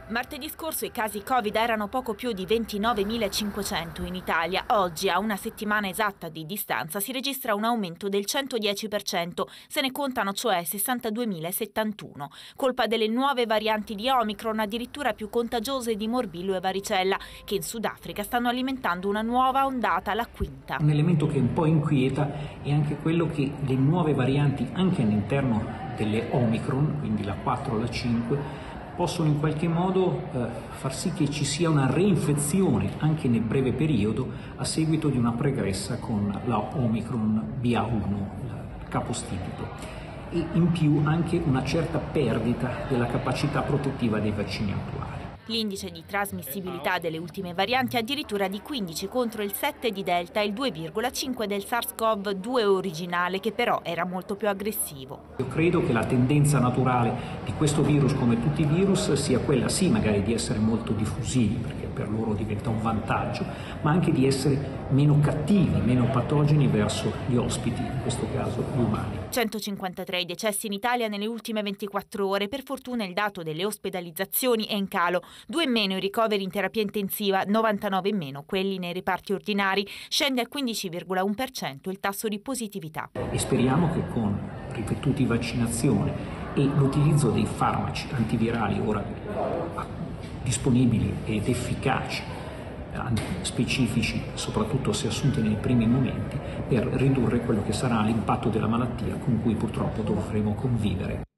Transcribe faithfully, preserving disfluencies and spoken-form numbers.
Martedì scorso i casi Covid erano poco più di ventinovemilacinquecento in Italia. Oggi, a una settimana esatta di distanza, si registra un aumento del centodieci per cento. Se ne contano cioè sessantaduemilasettantuno. Colpa delle nuove varianti di Omicron, addirittura più contagiose di morbillo e varicella, che in Sudafrica stanno alimentando una nuova ondata, la quinta. Un elemento che un po' inquieta è anche quello che le nuove varianti, anche all'interno delle Omicron, quindi la quattro o la cinque, possono in qualche modo eh, far sì che ci sia una reinfezione anche nel breve periodo a seguito di una pregressa con la Omicron B A uno, il capostipite, e in più anche una certa perdita della capacità protettiva dei vaccini attuali. L'indice di trasmissibilità delle ultime varianti è addirittura di quindici contro il sette di Delta e il due virgola cinque del SARS-CoV due originale, che però era molto più aggressivo. Io credo che la tendenza naturale di questo virus, come tutti i virus, sia quella sì magari di essere molto diffusivi, perché per loro diventa un vantaggio, ma anche di essere meno cattivi, meno patogeni verso gli ospiti, in questo caso gli umani. centocinquantatré i decessi in Italia nelle ultime ventiquattro ore. Per fortuna il dato delle ospedalizzazioni è in calo. Due in meno i ricoveri in terapia intensiva, novantanove in meno quelli nei reparti ordinari. Scende al quindici virgola uno per cento il tasso di positività. E speriamo che con ripetuti vaccinazioni e l'utilizzo dei farmaci antivirali ora disponibili ed efficaci, specifici, soprattutto se assunti nei primi momenti, per ridurre quello che sarà l'impatto della malattia con cui purtroppo dovremo convivere.